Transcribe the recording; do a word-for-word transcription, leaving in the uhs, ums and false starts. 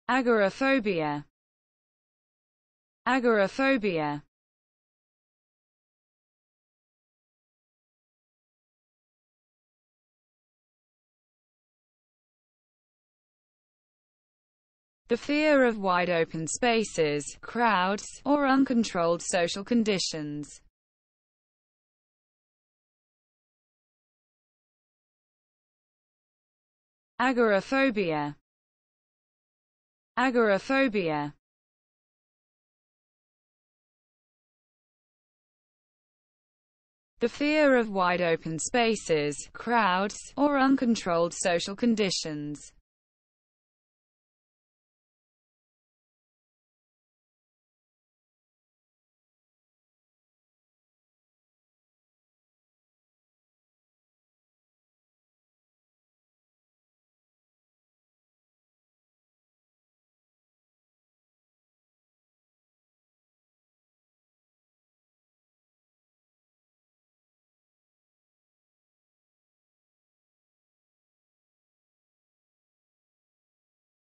Agoraphobia. Agoraphobia. The fear of wide open spaces, crowds, or uncontrolled social conditions. Agoraphobia. Agoraphobia. The fear of wide open spaces, crowds, or uncontrolled social conditions.